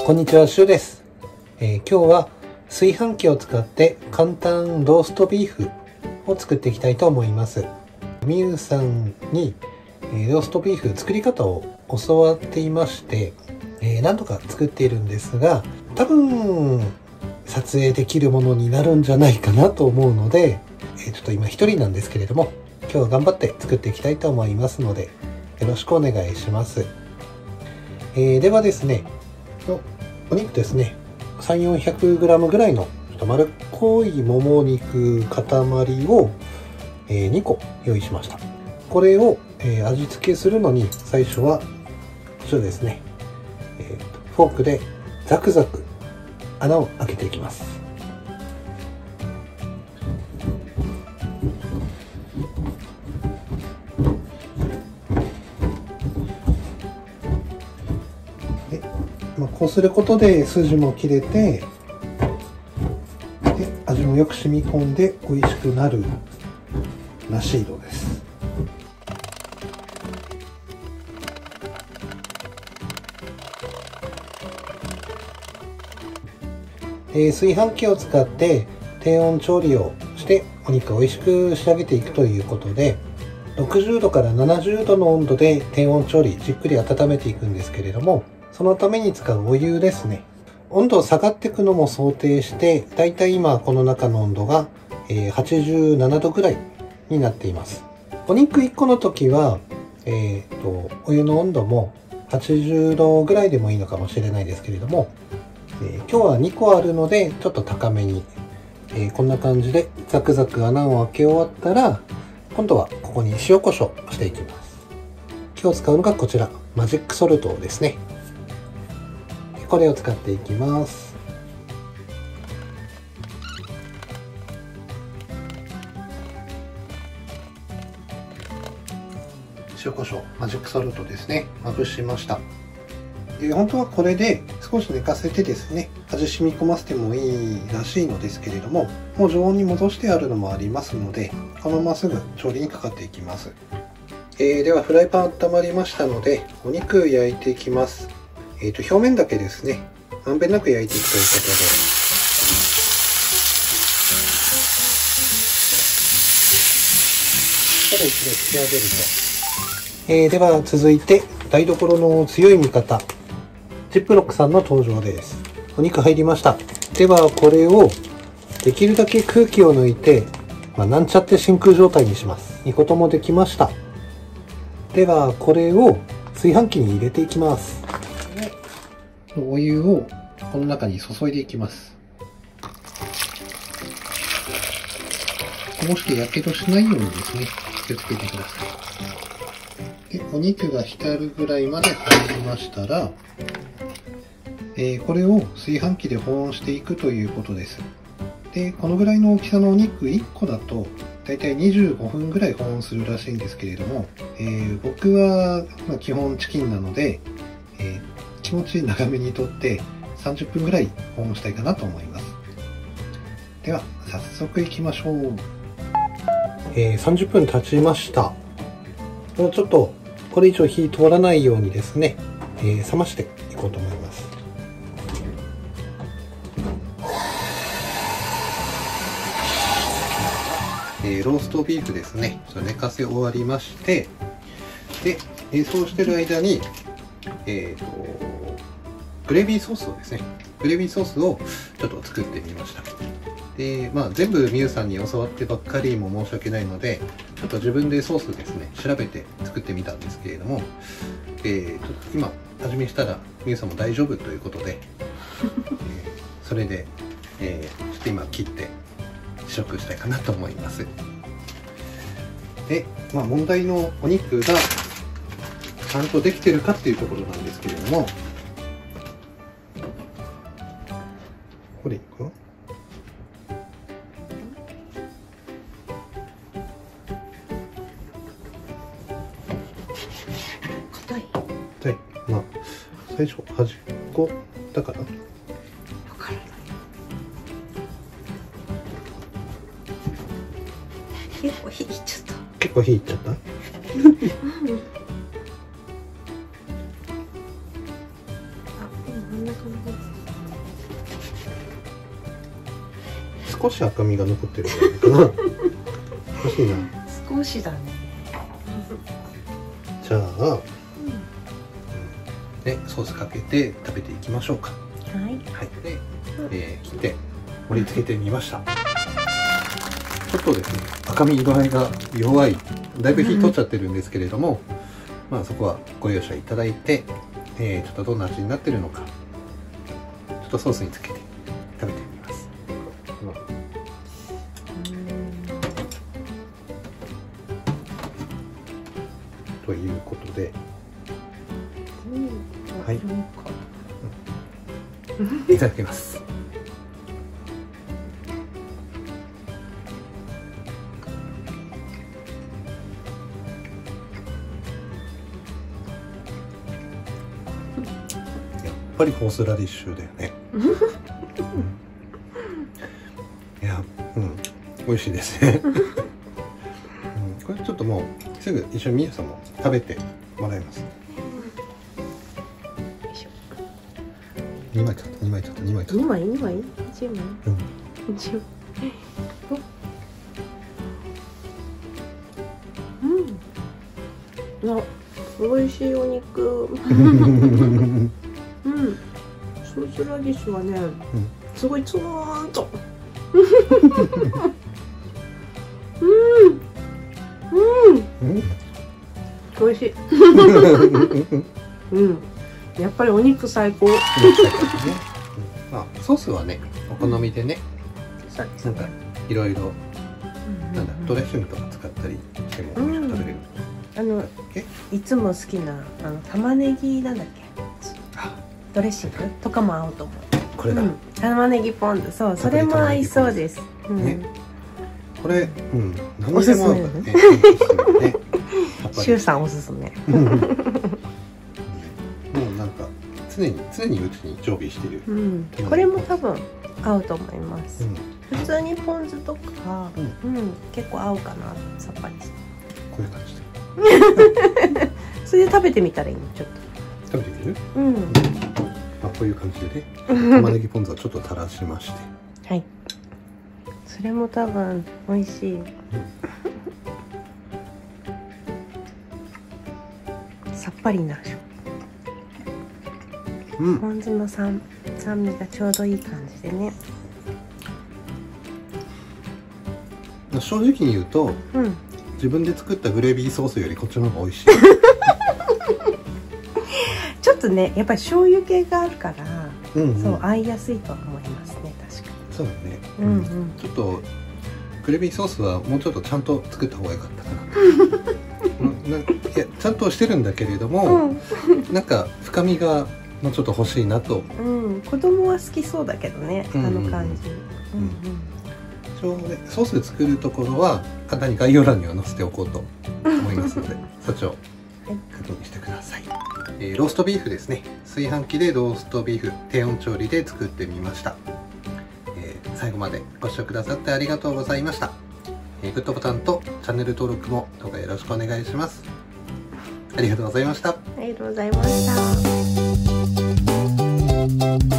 こんにちは、しゅうです。今日は炊飯器を使って簡単ローストビーフを作っていきたいと思います。みゆさんにローストビーフ作り方を教わっていまして、何度か作っているんですが、多分撮影できるものになるんじゃないかなと思うので、ちょっと今一人なんですけれども、今日は頑張って作っていきたいと思いますので、よろしくお願いします。ではですね、お肉ですね、3、400g ぐらいのちょっと丸っこいもも肉塊を2個用意しました。これを味付けするのに最初はこちらですね、フォークでザクザク穴を開けていきます。こうすることで筋も切れて、で味もよく染み込んで美味しくなるらしいのです。炊飯器を使って低温調理をしてお肉を美味しく仕上げていくということで、60度から70度の温度で低温調理じっくり温めていくんですけれども、そのために使うお湯ですね。温度下がっていくのも想定して、だいたい今この中の温度が87度ぐらいになっています。お肉1個の時は、お湯の温度も80度ぐらいでもいいのかもしれないですけれども、今日は2個あるのでちょっと高めに、こんな感じでザクザク穴を開け終わったら、今度はここに塩コショウしていきます。今日使うのがこちら、マジックソルトですね。これを使っていきます。塩コショウ、マジックソルトですね、まぶしました。本当はこれで少し寝かせてですね、味染み込ませてもいいらしいのですけれども、もう常温に戻してあるのもありますので、このまますぐ調理にかかっていきます。ではフライパン温まりましたので、お肉焼いていきます。表面だけですね、まんべんなく焼いていくということで、これ一度引き上げると、では続いて台所の強い味方、ジップロックさんの登場です。お肉入りました。ではこれをできるだけ空気を抜いて、なんちゃって真空状態にします。2個ともできました。ではこれを炊飯器に入れていきます。お湯をこの中に注いでいきます。こうしてやけどしないようにですね、気をつけてください。で、お肉が浸るぐらいまで入りましたら、これを炊飯器で保温していくということです。で、このぐらいの大きさのお肉1個だと、だいたい25分ぐらい保温するらしいんですけれども、僕は、基本チキンなので、気持ち長めにとって30分ぐらい保温したいかなと思います。では早速いきましょう。30分経ちました。もうちょっとこれ以上火通らないようにですね、冷ましていこうと思います。ローストビーフですね、ちょっと寝かせ終わりまして、で、そうしてる間にグレービーソースをですね、グレービーソースをちょっと作ってみました。で、全部みゆさんに教わってばっかりも申し訳ないので、ちょっと自分でソースですね、調べて作ってみたんですけれども、今味見したらみゆさんも大丈夫ということで、それで、ちょっと今切って試食したいかなと思います。で、問題のお肉がちゃんとできてるかっていうところなんですけれども、これいくよ。 硬い。 硬い。最初端っこだから。わからない。結構火いっちゃった。 結構火いっちゃった。 んな感じ。 少し赤みが残ってるんじゃないかな。欲しいな。 少しだね。 じゃあ、でソースかけて食べていきましょうか。 はい。 はい。で、切って盛り付けてみました。ちょっとですね、赤み具合が弱い、だいぶ火取っちゃってるんですけれども、まあそこはご容赦いただいて、ちょっとどんな味になってるのか、ちょっとソースにつけて食べてみます。ということで、はい、いただきます。やっぱりホースラディッシュだよね。いや、美味しいですね。これちょっともうすぐ一緒にみゆさんも食べてもらいます。2枚ちょっと2枚ちょっと2枚ちょっと 2枚1枚1枚あ、美味しいお肉。ソースラディッシュはね、すごいツーンと。美味しい。やっぱりお肉最高。 まあソースはね、お好みでね、なんかいろいろなんだドレッシングとか使ったりしても美味しく食べれる。 いつも好きな玉ねぎなんだっけ、ドレッシングとかも合うと思う。 これだ。 玉ねぎポン酢、そう、それも合いそうです。 これ、 おすすめだね。シュウさんおすすめ。 もうなんか常にうちに常備してる。 これも多分合うと思います。普通にポン酢とか、結構合うかな、さっぱりして。 こういう感じで。 それで食べてみたらいいの、ちょっと。食べてみる？まあこういう感じでね、玉ねぎポン酢をちょっと垂らしまして。 はい。それも多分美味しい。さっぱりなしょ。ポン酢の酸味がちょうどいい感じでね。 正直に言うと、自分で作ったグレービーソースよりこっちの方が美味しい。 ちょっとね、やっぱり醤油系があるから、そう合いやすいとは思いますね、確かに。 そうだね。ちょっとグレービーソースはもうちょっとちゃんと作った方が良かったかな。いや、ちゃんとしてるんだけれども、なんか深みがもうちょっと欲しいなと。 子供は好きそうだけどね、あの感じ。 ソース作るところは簡単に概要欄には載せておこうと思いますので、そっちを確認してください。ローストビーフですね。炊飯器でローストビーフ低温調理で作ってみました。最後までご視聴くださってありがとうございました。グッドボタンとチャンネル登録もどうかよろしくお願いします。ありがとうございました。 ありがとうございました。